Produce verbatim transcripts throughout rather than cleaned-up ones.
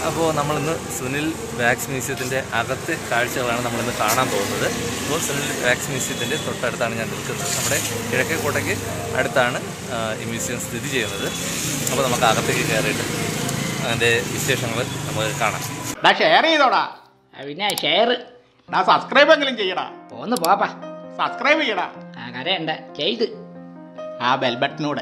അപ്പോൾ നമ്മളിന്ന് സുനിൽ വാക്സ് മ്യൂസിയത്തിൻ്റെ അകത്തെ കാഴ്ചകളാണ് നമ്മളിന്ന് കാണാൻ പോകുന്നത്. അപ്പോൾ സുനിൽ വാക്സ് മ്യൂസിയത്തിൻ്റെ തൊട്ടടുത്താണ് ഞാൻ നിൽക്കുന്നത്. നമ്മുടെ കിഴക്കേക്കോട്ടയ്ക്ക് അടുത്താണ് ഈ മ്യൂസിയം സ്ഥിതി ചെയ്യുന്നത്. അപ്പോൾ നമുക്ക് അകത്തേക്ക് കയറിയിട്ട് അതിൻ്റെ വിശേഷങ്ങൾ നമുക്ക് കാണാം. ഷെയർ ചെയ്തോടാ. പിന്നെ ഷെയർ സബ്സ്ക്രൈബ് എങ്കിലും ചെയ്യടാ. ഒന്ന് പോപ്പാ, സബ്സ്ക്രൈബ് ചെയ്യടാ. ആ കരയുണ്ട് ചെയ്ത് ആ ബെൽ ബട്ടനൂടെ.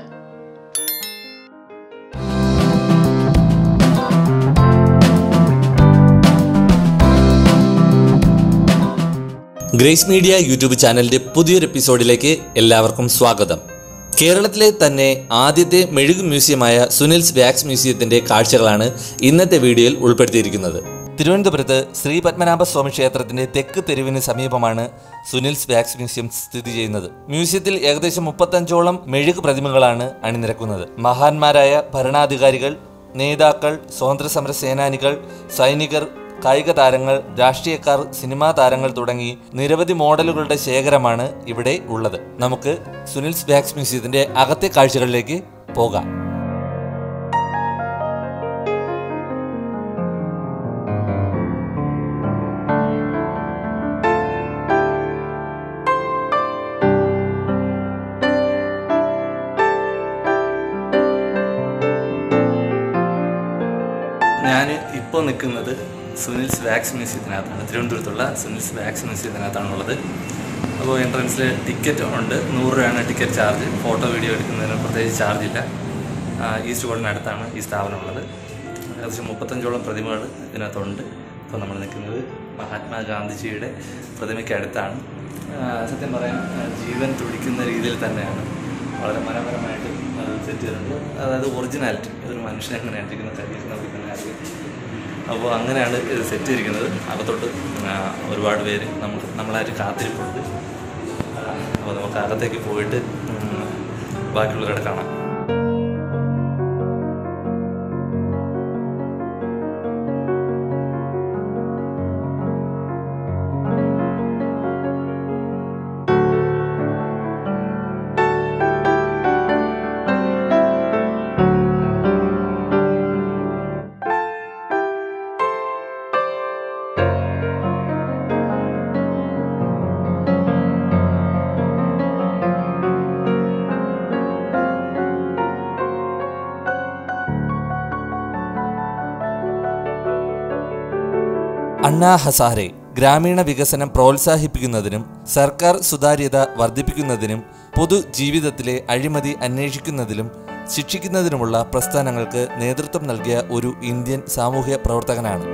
ഗ്രേസ് മീഡിയ യൂട്യൂബ് ചാനലിൻ്റെ പുതിയൊരു എപ്പിസോഡിലേക്ക് എല്ലാവർക്കും സ്വാഗതം. കേരളത്തിലെ തന്നെ ആദ്യത്തെ മെഴുക് മ്യൂസിയമായ സുനിൽസ് വാക്സ് മ്യൂസിയത്തിൻ്റെ കാഴ്ചകളാണ് ഇന്നത്തെ വീഡിയോയിൽ ഉൾപ്പെടുത്തിയിരിക്കുന്നത്. തിരുവനന്തപുരത്ത് ശ്രീ പത്മനാഭസ്വാമി ക്ഷേത്രത്തിൻ്റെ തെക്ക് തെരുവിന് സമീപമാണ് സുനിൽസ് വാക്സ് മ്യൂസിയം സ്ഥിതി ചെയ്യുന്നത്. മ്യൂസിയത്തിൽ ഏകദേശം മുപ്പത്തഞ്ചോളം മെഴുക് പ്രതിമകളാണ് അണിനിരക്കുന്നത്. മഹാന്മാരായ ഭരണാധികാരികൾ, നേതാക്കൾ, സ്വാതന്ത്ര്യ സമര സേനാനികൾ, സൈനികർ, കായിക താരങ്ങൾ, രാഷ്ട്രീയക്കാർ, സിനിമാ താരങ്ങൾ തുടങ്ങി നിരവധി മോഡലുകളുടെ ശേഖരമാണ് ഇവിടെ ഉള്ളത്. നമുക്ക് സുനിൽസ് വാക്സ് മ്യൂസിയത്തിന്റെ അകത്തെ കാഴ്ചകളിലേക്ക് പോകാം. ഞാൻ ഇപ്പോൾ നിൽക്കുന്നത് സുനിൽസ് വാക്സ് മ്യൂസിയത്തിനകത്താണ്. തിരുവനന്തപുരത്തുള്ള സുനിൽസ് വാക്സ് മ്യൂസിയത്തിനകത്താണുള്ളത്. അപ്പോൾ എൻട്രൻസിൽ ടിക്കറ്റ് ഉണ്ട്. നൂറ് രൂപയാണ് ടിക്കറ്റ് ചാർജ്. ഫോട്ടോ വീഡിയോ എടുക്കുന്നതിന് പ്രത്യേകിച്ച് ചാർജില്ല. ഈസ്റ്റ് കോളിനടുത്താണ് ഈ സ്ഥാപനമുള്ളത്. ഏകദേശം മുപ്പത്തഞ്ചോളം പ്രതിമകൾ ഇതിനകത്തുണ്ട്. ഇപ്പോൾ നമ്മൾ നിൽക്കുന്നത് മഹാത്മാഗാന്ധിജിയുടെ പ്രതിമയ്ക്ക് അടുത്താണ്. സത്യം പറയാൻ ജീവൻ തുടിക്കുന്ന രീതിയിൽ തന്നെയാണ് വളരെ മനോഹരമായിട്ട് സെറ്റ് ചെയ്തിട്ടുണ്ട്. അതായത് ഒറിജിനാലിറ്റി, ഒരു മനുഷ്യൻ എങ്ങനെയാണ് ഇരിക്കുന്ന കല്ലിക്കുന്ന അറിയാം. അപ്പോൾ അങ്ങനെയാണ് ഇത് സെറ്റ് ചെയ്തിരിക്കുന്നത്. അകത്തോട്ട് ഒരുപാട് പേര് നമ്മൾ നമ്മളായിട്ട് കാത്തിരിപ്പുണ്ട്. അപ്പോൾ നമുക്ക് അകത്തേക്ക് പോയിട്ട് ബാക്കിയുള്ളവരുടെ കാണാം. അണ്ണാ ഹസാരെ ഗ്രാമീണ വികസനം പ്രോത്സാഹിപ്പിക്കുന്നതിനും സർക്കാർ സുതാര്യത വർദ്ധിപ്പിക്കുന്നതിനും പൊതുജീവിതത്തിലെ അഴിമതി അന്വേഷിക്കുന്നതിലും ശിക്ഷിക്കുന്നതിനുമുള്ള പ്രസ്ഥാനങ്ങൾക്ക് നേതൃത്വം നൽകിയ ഒരു ഇന്ത്യൻ സാമൂഹ്യ പ്രവർത്തകനാണ്.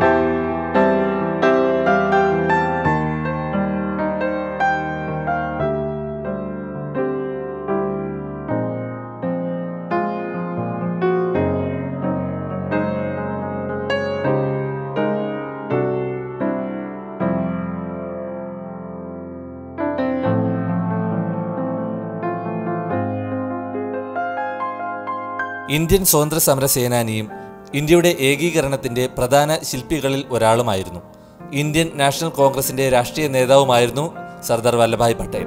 ഇന്ത്യൻ സ്വാതന്ത്ര്യ സമര സേനാനിയും ഇന്ത്യയുടെ ഏകീകരണത്തിന്റെ പ്രധാന ശില്പികളിൽ ഒരാളുമായിരുന്നു. ഇന്ത്യൻ നാഷണൽ കോൺഗ്രസിന്റെ രാഷ്ട്രീയ നേതാവുമായിരുന്നു സർദാർ വല്ലഭായ് പട്ടേൽ.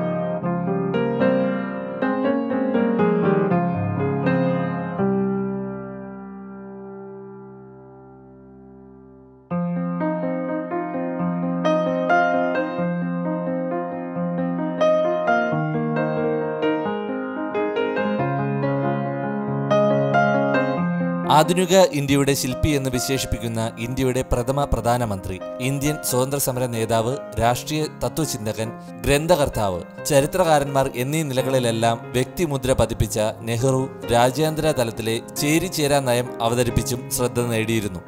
ആധുനിക ഇന്ത്യയുടെ ശില്പി എന്ന് വിശേഷിപ്പിക്കുന്ന ഇന്ത്യയുടെ പ്രഥമ പ്രധാനമന്ത്രി, ഇന്ത്യൻ സ്വാതന്ത്ര്യ സമര നേതാവ്, രാഷ്ട്രീയ തത്വചിന്തകൻ, ഗ്രന്ഥകർത്താവ്, ചരിത്രകാരന്മാർ എന്നീ നിലകളിലെല്ലാം വ്യക്തിമുദ്ര പതിപ്പിച്ച നെഹ്റു രാജ്യാന്തര തലത്തിലെ ചേരിചേരാ നയം അവതരിപ്പിച്ചും ശ്രദ്ധ നേടിയിരുന്നു.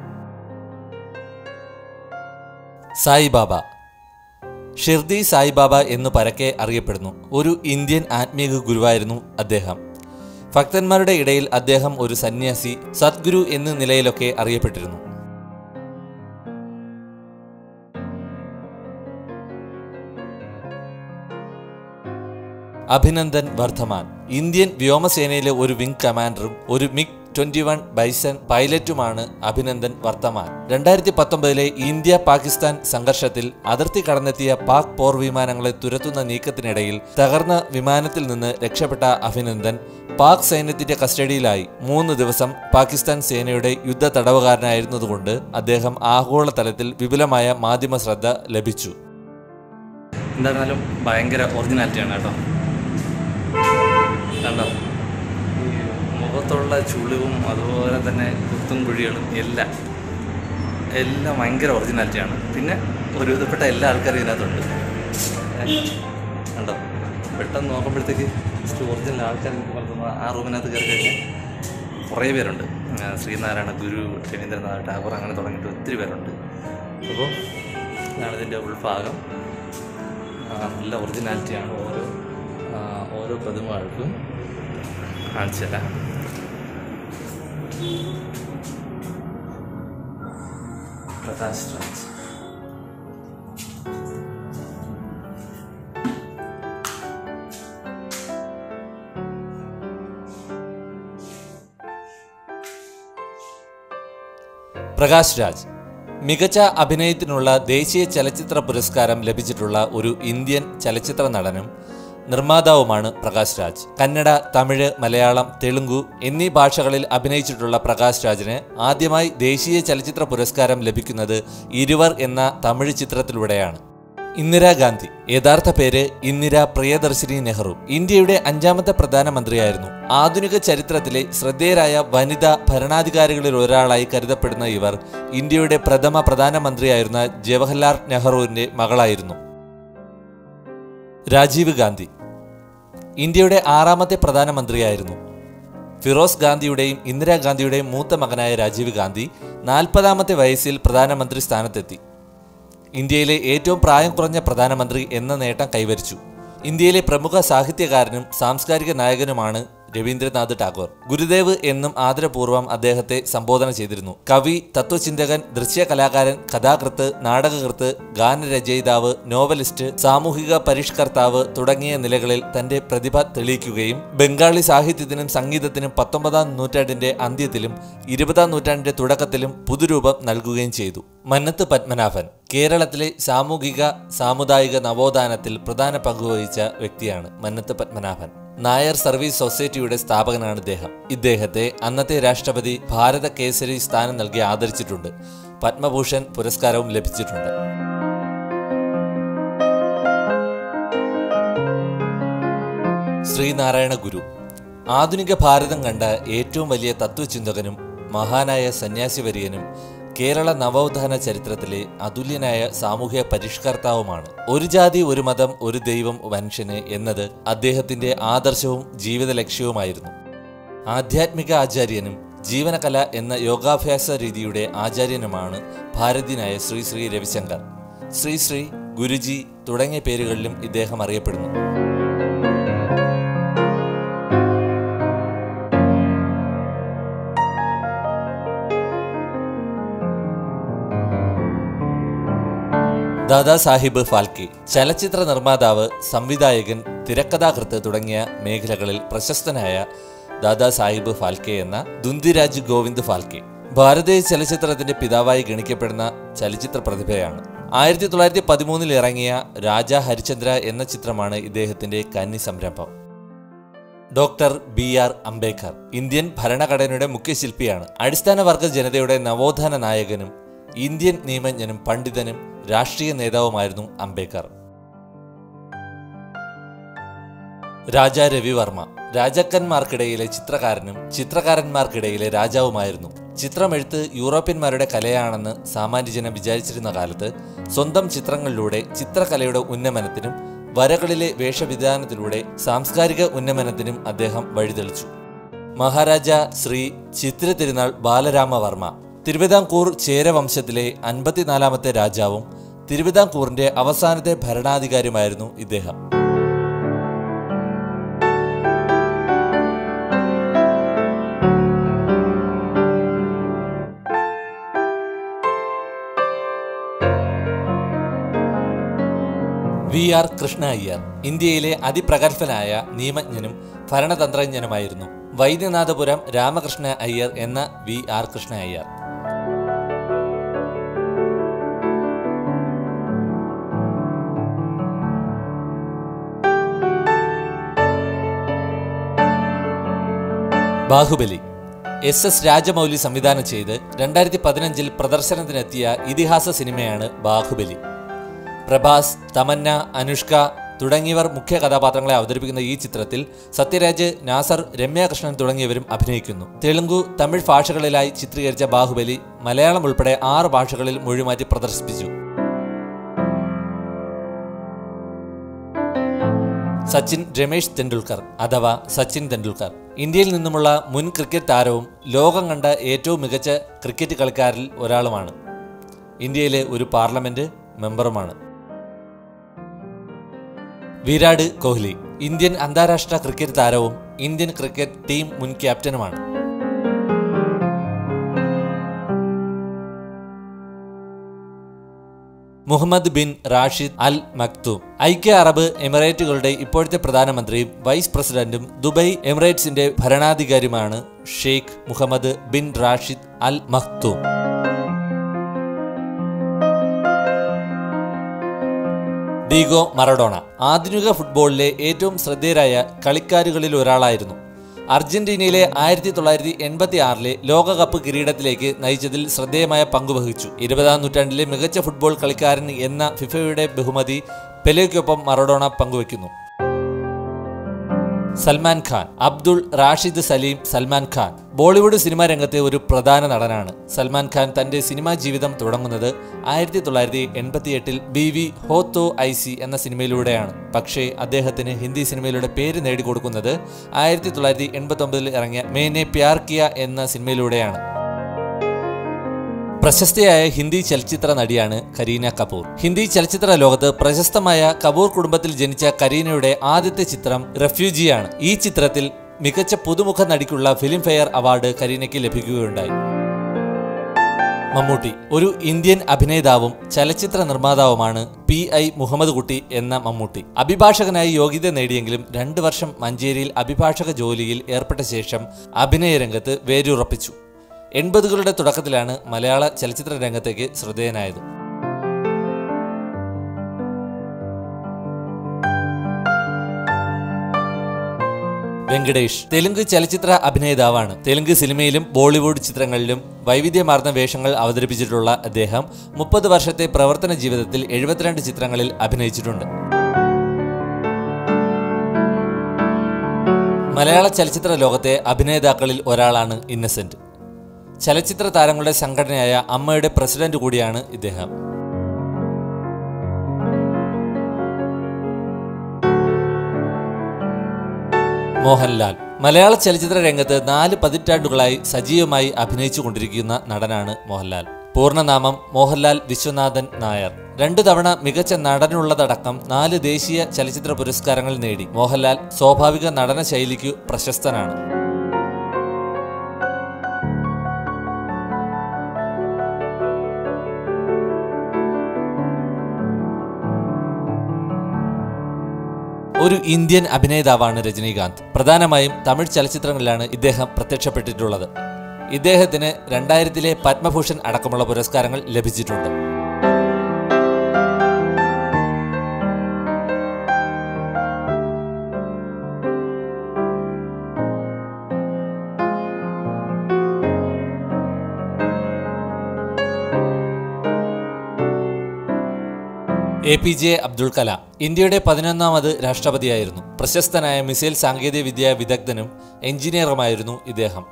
സായിബാബ ഷിർദി സായിബാബ എന്നു പരക്കെ അറിയപ്പെടുന്നു. ഒരു ഇന്ത്യൻ ആത്മീയ ഗുരുവായിരുന്നു അദ്ദേഹം. ഭക്തന്മാരുടെ ഇടയിൽ അദ്ദേഹം ഒരു സന്യാസി, സദ്ഗുരു എന്ന നിലയിലൊക്കെ അറിയപ്പെട്ടിരുന്നു. അഭിനന്ദൻ വർദ്ധമാൻ ഇന്ത്യൻ വ്യോമസേനയിലെ ഒരു വിംഗ് കമാൻഡറും ഒരു മിഗ് ട്വന്റി വൺ ബൈസൺ പൈലറ്റുമാണ് അഭിനന്ദൻ വർത്തമാൻ. രണ്ടായിരത്തി പത്തൊമ്പതിലെ ഇന്ത്യ പാകിസ്ഥാൻ സംഘർഷത്തിൽ അതിർത്തി കടന്നെത്തിയ പാക് പോർ വിമാനങ്ങളെ തുരത്തുന്ന നീക്കത്തിനിടയിൽ തകർന്ന വിമാനത്തിൽ നിന്ന് രക്ഷപ്പെട്ട അഭിനന്ദൻ പാക് സൈന്യത്തിന്റെ കസ്റ്റഡിയിലായി. മൂന്ന് ദിവസം പാകിസ്ഥാൻ സേനയുടെ യുദ്ധ തടവുകാരനായിരുന്നതുകൊണ്ട് അദ്ദേഹം ആഗോളതലത്തിൽ വിപുലമായ മാധ്യമ ശ്രദ്ധ ലഭിച്ചു. എന്തായിരുന്നാലും ഭയങ്കര ഒറിജിനാലിറ്റിയാണ് കേട്ടോ. കണ്ടോ, ഈ മുഖത്തുള്ള ചുളിവും അതുപോലെ തന്നെ കുത്തും കുഴികളും എല്ലാം എല്ലാം ഭയങ്കര ഒറിജിനാലിറ്റിയാണ്. പിന്നെ ഒരു വിധപ്പെട്ട എല്ലാ ആൾക്കാരും ഇതിനകത്തുണ്ട്. കണ്ടോ, പെട്ടെന്ന് നോക്കുമ്പോഴത്തേക്ക് ജസ്റ്റ് ഒറിജിനൽ ആൾക്കാർ വളർത്തുന്ന ആ റൂമിനകത്ത് കയറി കഴിഞ്ഞാൽ കുറേ പേരുണ്ട്. ശ്രീനാരായണ ഗുരു, രവീന്ദ്രനാഥ് ടാഗോർ അങ്ങനെ തുടങ്ങിയിട്ട് ഒത്തിരി പേരുണ്ട്. അപ്പോൾ ഇതാണ് ഇതിൻ്റെ ഉൾഭാഗം. നല്ല ഒറിജിനാലിറ്റിയാണ് ഓരോ ഓരോ പ്രതിമകൾക്കും. കാണിച്ചു തരാം. പ്രകാശ് രാജ്. പ്രകാശ് രാജ് മികച്ച അഭിനയത്തിനുള്ള ദേശീയ ചലച്ചിത്ര പുരസ്കാരം ലഭിച്ചിട്ടുള്ള ഒരു ഇന്ത്യൻ ചലച്ചിത്ര നടനും നിർമ്മാതാവുമാണ് പ്രകാശ് രാജ്. കന്നഡ, തമിഴ്, മലയാളം, തെലുങ്കു എന്നീ ഭാഷകളിൽ അഭിനയിച്ചിട്ടുള്ള പ്രകാശ് രാജിന് ആദ്യമായി ദേശീയ ചലച്ചിത്ര പുരസ്കാരം ലഭിക്കുന്നത് ഇരുവർ എന്ന തമിഴ് ചിത്രത്തിലൂടെയാണ്. ഇന്ദിരാഗാന്ധി, യഥാർത്ഥ പേര് ഇന്ദിര പ്രിയദർശിനി നെഹ്റു, ഇന്ത്യയുടെ അഞ്ചാമത്തെ പ്രധാനമന്ത്രിയായിരുന്നു. ആധുനിക ചരിത്രത്തിലെ ശ്രദ്ധേയരായ വനിതാ ഭരണാധികാരികളിൽ ഒരാളായി കരുതപ്പെടുന്ന ഇവർ ഇന്ത്യയുടെ പ്രഥമ പ്രധാനമന്ത്രിയായിരുന്ന ജവഹർലാൽ നെഹ്റുവിന്റെ മകളായിരുന്നു. രാജീവ് ഗാന്ധി ഇന്ത്യയുടെ ആറാമത്തെ പ്രധാനമന്ത്രിയായിരുന്നു. ഫിറോസ് ഗാന്ധിയുടെയും ഇന്ദിരാഗാന്ധിയുടെയും മൂത്ത മകനായ രാജീവ് ഗാന്ധി നാൽപ്പതാമത്തെ വയസ്സിൽ പ്രധാനമന്ത്രി സ്ഥാനത്തെത്തി. ഇന്ത്യയിലെ ഏറ്റവും പ്രായം കുറഞ്ഞ പ്രധാനമന്ത്രി എന്ന നേട്ടം കൈവരിച്ചു. ഇന്ത്യയിലെ പ്രമുഖ സാഹിത്യകാരനും സാംസ്കാരിക നായകനുമാണ് രവീന്ദ്രനാഥ് ടാഗോർ. ഗുരുദേവ് എന്നും ആദരപൂർവ്വം അദ്ദേഹത്തെ സംബോധന ചെയ്തിരുന്നു. കവി, തത്വചിന്തകൻ, ദൃശ്യ കലാകാരൻ, കഥാകൃത്ത്, നാടകകൃത്ത്, ഗാനരചയിതാവ്, നോവലിസ്റ്റ്, സാമൂഹിക പരിഷ്കർത്താവ് തുടങ്ങിയ നിലകളിൽ തന്റെ പ്രതിഭ തെളിയിക്കുകയും ബംഗാളി സാഹിത്യത്തിനും സംഗീതത്തിനും പത്തൊമ്പതാം നൂറ്റാണ്ടിന്റെ അന്ത്യത്തിലും ഇരുപതാം നൂറ്റാണ്ടിന്റെ തുടക്കത്തിലും പുതുരൂപം നൽകുകയും ചെയ്തു. മന്നത്ത് പത്മനാഭൻ കേരളത്തിലെ സാമൂഹിക സാമുദായിക നവോത്ഥാനത്തിൽ പ്രധാന പങ്കുവഹിച്ച വ്യക്തിയാണ് മന്നത്ത് പത്മനാഭൻ. നായർ സർവീസ് സൊസൈറ്റിയുടെ സ്ഥാപകനാണ് ഇദ്ദേഹം. ഇദ്ദേഹത്തെ അന്നത്തെ രാഷ്ട്രപതി ഭാരത കേസരി സ്ഥാനം നൽകി ആദരിച്ചിട്ടുണ്ട്. പത്മഭൂഷൺ പുരസ്കാരവും ലഭിച്ചിട്ടുണ്ട്. ശ്രീനാരായണ ഗുരു ആധുനിക ഭാരതം കണ്ട ഏറ്റവും വലിയ തത്വചിന്തകനും മഹാനായ സന്യാസിവര്യനും കേരള നവോത്ഥാന ചരിത്രത്തിലെ അതുല്യനായ സാമൂഹ്യ പരിഷ്കർത്താവുമാണ്. ഒരു ജാതി, ഒരു മതം, ഒരു ദൈവം, മനുഷ്യന് എന്നത് അദ്ദേഹത്തിന്റെ ആദർശവും ജീവിത ലക്ഷ്യവുമായിരുന്നു. ആധ്യാത്മിക ആചാര്യനും ജീവനകല എന്ന യോഗാഭ്യാസ രീതിയുടെ ആചാര്യനുമാണ് ഭാരതീയനായ ശ്രീ ശ്രീ രവിശങ്കർ. ശ്രീ ശ്രീ, ഗുരുജി തുടങ്ങിയ പേരുകളിലും ഇദ്ദേഹം അറിയപ്പെടുന്നു. ദാദാ സാഹിബ് ഫാൽക്കെ ചലച്ചിത്ര നിർമ്മാതാവ്, സംവിധായകൻ, തിരക്കഥാകൃത്ത് തുടങ്ങിയ മേഖലകളിൽ പ്രശസ്തനായ ദാദാ സാഹിബ് ഫാൽക്കെ എന്ന ദുന്തിരാജ് ഗോവിന്ദ് ഫാൽക്കെ ഭാരതീയ ചലച്ചിത്രത്തിന്റെ പിതാവായി ഗണിക്കപ്പെടുന്ന ചലച്ചിത്ര പ്രതിഭയാണ്. ആയിരത്തി തൊള്ളായിരത്തി പതിമൂന്നിൽ ഇറങ്ങിയ രാജാ ഹരിചന്ദ്ര എന്ന ചിത്രമാണ് ഇദ്ദേഹത്തിന്റെ കന്നി സംരംഭം. Doctor B R Ambedkar Indian ഭരണഘടനയുടെ മുഖ്യശില്പിയാണ്. അടിസ്ഥാന വർഗ ജനതയുടെ നവോത്ഥാന നായകനും ഇന്ത്യൻ നിയമജ്ഞനും പണ്ഡിതനും രാഷ്ട്രീയ നേതാവുമായിരുന്നു അംബേദ്കർ. രാജാ രവിവർമ്മ രാജാക്കന്മാർക്കിടയിലെ ചിത്രകാരനും ചിത്രകാരന്മാർക്കിടയിലെ രാജാവുമായിരുന്നു. ചിത്രമെഴുത്ത് യൂറോപ്യന്മാരുടെ കലയാണെന്ന് സാമാന്യജനം വിചാരിച്ചിരുന്ന കാലത്ത് സ്വന്തം ചിത്രങ്ങളിലൂടെ ചിത്രകലയുടെ ഉന്നമനത്തിനും വരകളിലെ വേഷവിധാനത്തിലൂടെ സാംസ്കാരിക ഉന്നമനത്തിനും അദ്ദേഹം വഴിതെളിച്ചു. മഹാരാജ ശ്രീ ചിത്ര തിരുനാൾ ബാലരാമവർമ്മ തിരുവിതാംകൂർ ചേരവംശത്തിലെ അൻപത്തിനാലാമത്തെ രാജാവും തിരുവിതാംകൂറിന്റെ അവസാനത്തെ ഭരണാധികാരിയുമായിരുന്നു ഇദ്ദേഹം. വി ആർ കൃഷ്ണ അയ്യർ ഇന്ത്യയിലെ അതിപ്രഗത്ഭനായ നിയമജ്ഞനും ഭരണതന്ത്രജ്ഞനുമായിരുന്നു. വൈദ്യനാഥപുരം രാമകൃഷ്ണ അയ്യർ എന്ന V R Krishna Iyer. Baahubali S S Rajamouli സംവിധാനം ചെയ്ത് രണ്ടായിരത്തി പതിനഞ്ചിൽ പ്രദർശനത്തിനെത്തിയ ഇതിഹാസ സിനിമയാണ് ബാഹുബലി. പ്രഭാസ്, തമന്ന, അനുഷ്ക തുടങ്ങിയവർ മുഖ്യ കഥാപാത്രങ്ങളെ അവതരിപ്പിക്കുന്ന ഈ ചിത്രത്തിൽ സത്യരാജ്, നാസർ, രമ്യാകൃഷ്ണൻ തുടങ്ങിയവരും അഭിനയിക്കുന്നു. തെലുങ്കു, തമിഴ് ഭാഷകളിലായി ചിത്രീകരിച്ച ബാഹുബലി മലയാളം ഉൾപ്പെടെ ആറ് ഭാഷകളിൽ മൊഴിമാറ്റി പ്രദർശിപ്പിച്ചു. സച്ചിൻ രമേശ് തെണ്ടുൽക്കർ അഥവാ സച്ചിൻ തെണ്ടുൽക്കർ ഇന്ത്യയിൽ നിന്നുമുള്ള മുൻ ക്രിക്കറ്റ് താരവും ലോകം കണ്ട ഏറ്റവും മികച്ച ക്രിക്കറ്റ് കളിക്കാരിൽ ഒരാളുമാണ്. ഇന്ത്യയിലെ ഒരു പാർലമെന്റ് മെമ്പറുമാണ്. വിരാട് കോഹ്ലി ഇന്ത്യൻ അന്താരാഷ്ട്ര ക്രിക്കറ്റ് താരവും ഇന്ത്യൻ ക്രിക്കറ്റ് ടീം മുൻ ക്യാപ്റ്റനുമാണ്. Mohammed bin Rashid Al Maktoum ഐക്യ അറബ് എമിറേറ്റുകളുടെ ഇപ്പോഴത്തെ പ്രധാനമന്ത്രിയും വൈസ് പ്രസിഡന്റും ദുബൈ എമിറേറ്റ്സിന്റെ ഭരണാധികാരിയുമാണ് Sheikh Mohammed bin Rashid Al Maktoum. Diego Maradona ആധുനിക ഫുട്ബോളിലെ ഏറ്റവും ശ്രദ്ധേയരായ കളിക്കാരുകളിൽ ഒരാളായിരുന്നു. അർജന്റീനയിലെ ആയിരത്തി തൊള്ളായിരത്തി എൺപത്തി ആറിലെ ലോകകപ്പ് കിരീടത്തിലേക്ക് നയിച്ചതിൽ ശ്രദ്ധേയമായ പങ്കുവഹിച്ചു. ഇരുപതാം നൂറ്റാണ്ടിലെ മികച്ച ഫുട്ബോൾ കളിക്കാരൻ എന്ന ഫിഫയുടെ ബഹുമതി പെലെയ്ക്കൊപ്പം മറഡോണ പങ്കുവയ്ക്കുന്നു. സൽമാൻ ഖാൻ അബ്ദുൾ റാഷിദ് സലീം സൽമാൻ ഖാൻ ബോളിവുഡ് സിനിമാ രംഗത്തെ ഒരു പ്രധാന നടനാണ്. സൽമാൻ ഖാൻ തന്റെ സിനിമാ ജീവിതം തുടങ്ങുന്നത് ആയിരത്തി തൊള്ളായിരത്തി എൺപത്തി എട്ടിൽ ബി വി ഹോ തോ ഐസി എന്ന സിനിമയിലൂടെയാണ്. പക്ഷേ അദ്ദേഹത്തിന് ഹിന്ദി സിനിമയിലൂടെ പേര് നേടിക്കൊടുക്കുന്നത് ആയിരത്തി തൊള്ളായിരത്തി എൺപത്തി ഒമ്പതിൽ ഇറങ്ങിയ മേനെ പ്യാർ കിയ എന്ന സിനിമയിലൂടെയാണ്. പ്രശസ്തയായ ഹിന്ദി ചലച്ചിത്ര നടിയാണ് കരീന കപൂർ. ഹിന്ദി ചലച്ചിത്ര ലോകത്ത് പ്രശസ്തമായ കപൂർ കുടുംബത്തിൽ ജനിച്ച കരീനയുടെ ആദ്യത്തെ ചിത്രം റെഫ്യൂജിയാണ്. ഈ ചിത്രത്തിൽ മികച്ച പുതുമുഖ നടിക്കുള്ള ഫിലിം ഫെയർ അവാർഡ് കരീനയ്ക്ക് ലഭിക്കുകയുണ്ടായി. മമ്മൂട്ടി ഒരു ഇന്ത്യൻ അഭിനേതാവും ചലച്ചിത്ര നിർമ്മാതാവുമാണ് പി ഐ മുഹമ്മദ് കുട്ടി എന്ന മമ്മൂട്ടി. അഭിഭാഷകനായി യോഗ്യത നേടിയെങ്കിലും രണ്ടു വർഷം മഞ്ചേരിയിൽ അഭിഭാഷക ജോലിയിൽ ഏർപ്പെട്ട ശേഷം അഭിനയ രംഗത്ത് വേരുറപ്പിച്ചു. എൺപതുകളുടെ തുടക്കത്തിലാണ് മലയാള ചലച്ചിത്ര രംഗത്തേക്ക് ശ്രദ്ധേയനായത്. വെങ്കടേഷ് തെലുങ്ക് ചലച്ചിത്ര അഭിനേതാവാണ്. തെലുങ്ക് സിനിമയിലും ബോളിവുഡ് ചിത്രങ്ങളിലും വൈവിധ്യമാർന്ന വേഷങ്ങൾ അവതരിപ്പിച്ചിട്ടുള്ള അദ്ദേഹം മുപ്പത് വർഷത്തെ പ്രവർത്തന ജീവിതത്തിൽ എഴുപത്തിരണ്ട് ചിത്രങ്ങളിൽ അഭിനയിച്ചിട്ടുണ്ട്. മലയാള ചലച്ചിത്ര ലോകത്തെ അഭിനേതാക്കളിൽ ഒരാളാണ് ഇന്നസെന്റ്. ചലച്ചിത്ര താരങ്ങളുടെ സംഘടനയായ അമ്മയുടെ പ്രസിഡന്റ് കൂടിയാണ് ഇദ്ദേഹം. മോഹൻലാൽ മലയാള ചലച്ചിത്ര രംഗത്ത് നാല് പതിറ്റാണ്ടുകളായി സജീവമായി അഭിനയിച്ചു കൊണ്ടിരിക്കുന്ന നടനാണ് മോഹൻലാൽ. പൂർണ്ണനാമം മോഹൻലാൽ വിശ്വനാഥൻ നായർ. രണ്ടു തവണ മികച്ച നടനുള്ളതടക്കം നാല് ദേശീയ ചലച്ചിത്ര പുരസ്കാരങ്ങൾ നേടി. മോഹൻലാൽ സ്വാഭാവിക നടന ശൈലിക്കു പ്രശസ്തനാണ്. ഒരു ഇന്ത്യൻ അഭിനേതാവാണ് രജനീകാന്ത്. പ്രധാനമായും തമിഴ് ചലച്ചിത്രങ്ങളിലാണ് ഇദ്ദേഹം പ്രത്യക്ഷപ്പെട്ടിട്ടുള്ളത്. ഇദ്ദേഹത്തിന് രണ്ടായിരത്തിലെ പത്മഭൂഷൺ അടക്കമുള്ള പുരസ്കാരങ്ങൾ ലഭിച്ചിട്ടുണ്ട്. A P J Abdul Kalam ഇന്ത്യയുടെ പതിനൊന്നാമത് രാഷ്ട്രപതിയായിരുന്നു. പ്രശസ്തനായ മിസൈൽ സാങ്കേതിക വിദ്യാ വിദഗ്ധനും എഞ്ചിനീയറുമായിരുന്നു ഇദ്ദേഹം.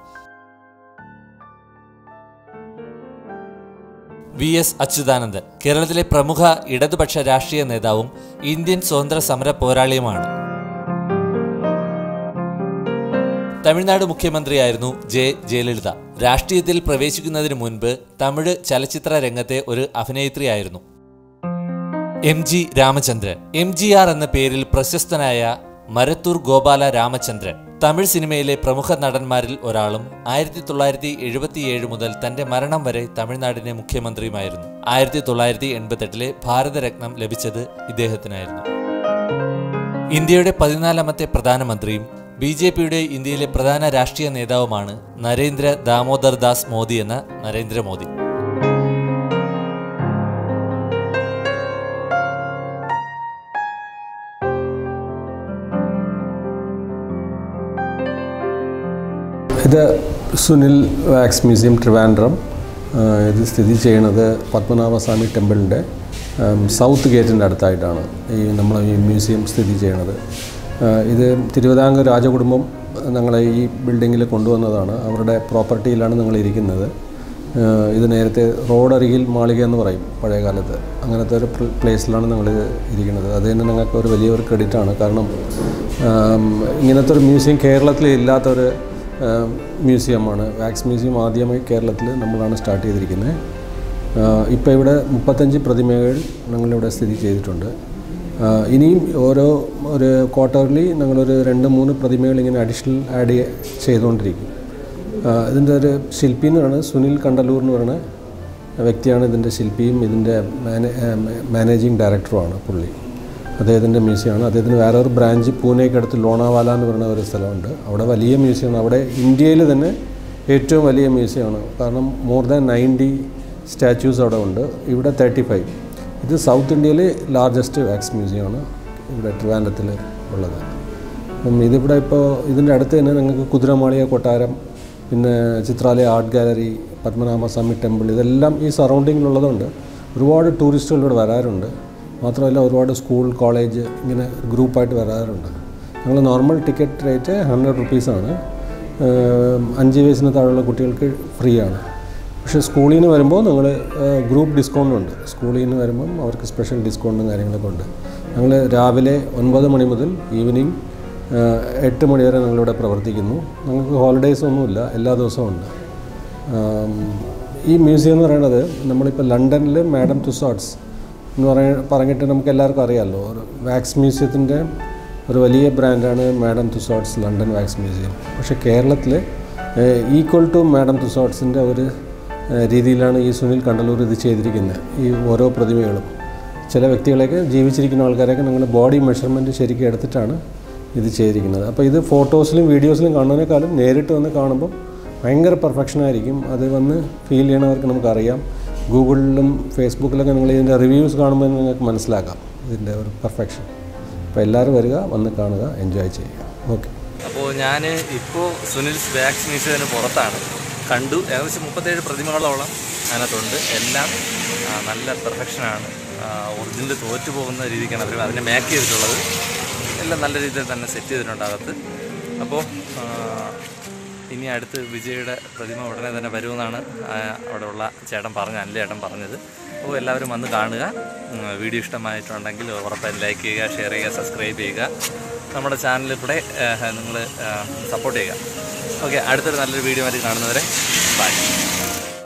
വി എസ് അച്യുതാനന്ദൻ കേരളത്തിലെ പ്രമുഖ ഇടതുപക്ഷ രാഷ്ട്രീയ നേതാവും ഇന്ത്യൻ സ്വാതന്ത്ര്യ സമര പോരാളിയുമാണ്. തമിഴ്നാട് മുഖ്യമന്ത്രിയായിരുന്നു ജെ ജയലളിത. രാഷ്ട്രീയത്തിൽ പ്രവേശിക്കുന്നതിന് മുൻപ് തമിഴ് ചലച്ചിത്ര രംഗത്തെ ഒരു അഭിനേത്രിയായിരുന്നു. M G Ramachandran M G R എന്ന പേരിൽ പ്രശസ്തനായ മരത്തൂർ ഗോപാല രാമചന്ദ്രൻ തമിഴ് സിനിമയിലെ പ്രമുഖ നടന്മാരിൽ ഒരാളും ആയിരത്തി തൊള്ളായിരത്തി എഴുപത്തിയേഴ് മുതൽ തന്റെ മരണം വരെ തമിഴ്നാടിന്റെ മുഖ്യമന്ത്രിയുമായിരുന്നു. ആയിരത്തി തൊള്ളായിരത്തി എൺപത്തെട്ടിലെ ഭാരതരത്നം ലഭിച്ചത് ഇദ്ദേഹത്തിനായിരുന്നു. ഇന്ത്യയുടെ പതിനാലാമത്തെ പ്രധാനമന്ത്രിയും ബി ജെ പിയുടെ ഇന്ത്യയിലെ പ്രധാന രാഷ്ട്രീയ നേതാവുമാണ് നരേന്ദ്ര ദാമോദർ ദാസ് മോദി എന്ന നരേന്ദ്രമോദി. ഇത് സുനിൽ വാക്സ് മ്യൂസിയം ട്രിവാൻഡ്രം. ഇത് സ്ഥിതി ചെയ്യുന്നത് പത്മനാഭസ്വാമി ടെമ്പിളിൻ്റെ സൗത്ത് ഗേറ്റിൻ്റെ അടുത്തായിട്ടാണ് ഈ നമ്മൾ ഈ മ്യൂസിയം സ്ഥിതി ചെയ്യണത്. ഇത് തിരുവിതാംകൂർ രാജകുടുംബം ഞങ്ങളെ ഈ ബിൽഡിങ്ങിൽ കൊണ്ടുവന്നതാണ്. അവരുടെ പ്രോപ്പർട്ടിയിലാണ് ഞങ്ങൾ ഇരിക്കുന്നത്. ഇത് നേരത്തെ റോഡരികിൽ മാളിക എന്ന് പറയും പഴയ കാലത്ത്, അങ്ങനത്തെ ഒരു പ്ലേസിലാണ് ഞങ്ങൾ ഇരിക്കുന്നത്. അത് തന്നെ ഞങ്ങൾക്ക് ഒരു വലിയൊരു ക്രെഡിറ്റാണ്. കാരണം ഇങ്ങനത്തെ ഒരു മ്യൂസിയം കേരളത്തിൽ ഇല്ലാത്തൊരു മ്യൂസിയമാണ്. വാക്സ് മ്യൂസിയം ആദ്യമായി കേരളത്തിൽ നമ്മളാണ് സ്റ്റാർട്ട് ചെയ്തിരിക്കുന്നത്. ഇപ്പോൾ ഇവിടെ മുപ്പത്തഞ്ച് പ്രതിമകൾ ഞങ്ങളിവിടെ സ്ഥിതി ചെയ്തിട്ടുണ്ട്. ഇനിയും ഓരോ ഒരു ക്വാർട്ടർലി ഞങ്ങളൊരു രണ്ട് മൂന്ന് പ്രതിമകൾ ഇങ്ങനെ അഡീഷണൽ ആഡ് ചെയ്തുകൊണ്ടിരിക്കും. ഇതിൻ്റെ ഒരു ശില്പി എന്ന് പറയുന്നത് സുനിൽ കണ്ടലൂർ എന്ന് പറയുന്ന വ്യക്തിയാണ് ഇതിൻ്റെ ശില്പിയും ഇതിൻ്റെ മാനേജിങ് ഡയറക്ടറുമാണ് പുള്ളി. അദ്ദേഹത്തിൻ്റെ മ്യൂസിയമാണ്. അദ്ദേഹത്തിന് വേറെ ഒരു ബ്രാഞ്ച് പൂനെക്കടുത്ത് ലോണാവാല എന്ന് പറയുന്ന ഒരു സ്ഥലമുണ്ട്. അവിടെ വലിയ മ്യൂസിയമാണ്. അവിടെ ഇന്ത്യയിൽ തന്നെ ഏറ്റവും വലിയ മ്യൂസിയമാണ്. കാരണം മോർ ദാൻ നയൻറ്റി സ്റ്റാച്യൂസ് അവിടെ ഉണ്ട്. ഇവിടെ തേർട്ടി ഫൈവ്. ഇത് സൗത്ത് ഇന്ത്യയിലെ ലാർജസ്റ്റ് വാക്സ് മ്യൂസിയമാണ് ഇവിടെ ട്രിവാൻഡ്രത്തിൽ ഉള്ളത്. അപ്പം ഇതിവിടെ ഇപ്പോൾ ഇതിൻ്റെ അടുത്ത് തന്നെ നിങ്ങൾക്ക് കുതിരമാളിക കൊട്ടാരം, പിന്നെ Chitralaya art gallery, Padmanabhaswamy temple, ഇതെല്ലാം ഈ സറൗണ്ടിങ്ങിലുള്ളതുകൊണ്ട് ഒരുപാട് ടൂറിസ്റ്റുകൾ ഇവിടെ വരാറുണ്ട്. മാത്രമല്ല ഒരുപാട് സ്കൂൾ, കോളേജ് ഇങ്ങനെ ഗ്രൂപ്പായിട്ട് വരാറുണ്ട്. ഞങ്ങൾ നോർമൽ ടിക്കറ്റ് റേറ്റ് ഹൺഡ്രഡ് റുപ്പീസാണ്. അഞ്ച് വയസ്സിന് താഴെയുള്ള കുട്ടികൾക്ക് ഫ്രീ ആണ്. പക്ഷേ സ്കൂളിൽ നിന്ന് വരുമ്പോൾ ഞങ്ങൾ ഗ്രൂപ്പ് ഡിസ്കൗണ്ടും ഉണ്ട്. സ്കൂളിൽ നിന്ന് വരുമ്പം അവർക്ക് സ്പെഷ്യൽ ഡിസ്കൗണ്ടും കാര്യങ്ങളൊക്കെ ഉണ്ട്. ഞങ്ങൾ രാവിലെ ഒൻപത് മണി മുതൽ ഈവനിങ് എട്ട് മണി വരെ ഞങ്ങളിവിടെ പ്രവർത്തിക്കുന്നു. ഞങ്ങൾക്ക് ഹോളിഡേയ്സ് ഒന്നുമില്ല, എല്ലാ ദിവസവും ഉണ്ട്. ഈ മ്യൂസിയം എന്ന് പറയുന്നത് നമ്മളിപ്പോൾ ലണ്ടനിൽ മാഡം തുസോട്ട്സ് എന്ന് പറയ പറഞ്ഞിട്ട് നമുക്ക് എല്ലാവർക്കും അറിയാമല്ലോ. വാക്സ് മ്യൂസിയത്തിൻ്റെ ഒരു വലിയ ബ്രാൻഡാണ് Madame Tussauds London wax museum. പക്ഷേ കേരളത്തിൽ ഈക്വൽ ടു മാഡം തുസോട്ട്സിൻ്റെ ഒരു രീതിയിലാണ് ഈ സുനിൽ കണ്ടലൂർ ഇത് ചെയ്തിരിക്കുന്നത്. ഈ ഓരോ പ്രതിമകളും ചില വ്യക്തികളെയൊക്കെ ജീവിച്ചിരിക്കുന്ന ആൾക്കാരെയൊക്കെ ഞങ്ങൾ ബോഡി മെഷർമെൻറ്റ് ശരിക്കും എടുത്തിട്ടാണ് ഇത് ചെയ്തിരിക്കുന്നത്. അപ്പോൾ ഇത് ഫോട്ടോസിലും വീഡിയോസിലും കാണുന്നതിനേക്കാളും നേരിട്ട് വന്ന് കാണുമ്പോൾ ഭയങ്കര പെർഫെക്ഷനായിരിക്കും. അത് വന്ന് ഫീൽ ചെയ്യണവർക്ക് നമുക്കറിയാം. ഗൂഗിളിലും ഫേസ്ബുക്കിലൊക്കെ നിങ്ങൾ ഇതിൻ്റെ റിവ്യൂസ് കാണുമ്പോൾ നിങ്ങൾക്ക് മനസ്സിലാക്കാം ഇതിൻ്റെ ഒരു പെർഫെക്ഷൻ. അപ്പോൾ എല്ലാവരും വരിക, വന്ന് കാണുക, എൻജോയ് ചെയ്യുക. ഓക്കെ. അപ്പോൾ ഞാൻ ഇപ്പോൾ സുനിൽസ് വാക്സ് മ്യൂസിയത്തിന് പുറത്താണ്. കണ്ടു. ഏകദേശം മുപ്പത്തേഴ് പ്രതിമകളോളം അതിനകത്തുണ്ട്. എല്ലാം നല്ല പെർഫെക്ഷനാണ്. ഒറിജിനൽ തോറ്റു പോകുന്ന രീതിക്കാണ് അവർ അതിനെ മേക്ക് ചെയ്തിട്ടുള്ളത്. എല്ലാം നല്ല രീതിയിൽ തന്നെ സെറ്റ് ചെയ്തിട്ടുണ്ട് അകത്ത്. അപ്പോൾ ഇനി അടുത്ത് വിജയുടെ പ്രതിമ ഉടനെ തന്നെ വരുമെന്നാണ് അവിടെയുള്ള ചേട്ടൻ പറഞ്ഞ അല്ല ചേട്ടൻ പറഞ്ഞത്. അപ്പോൾ എല്ലാവരും വന്ന് കാണുക. വീഡിയോ ഇഷ്ടമായിട്ടുണ്ടെങ്കിൽ ഉറപ്പായും ലൈക്ക് ചെയ്യുക, ഷെയർ ചെയ്യുക, സബ്സ്ക്രൈബ് ചെയ്യുക. നമ്മുടെ ചാനലിൽ കൂടെ നിങ്ങൾ സപ്പോർട്ട് ചെയ്യുക. ഓക്കെ, അടുത്തൊരു നല്ലൊരു വീഡിയോ ആയിട്ട് കാണുന്നവരെ ബൈ.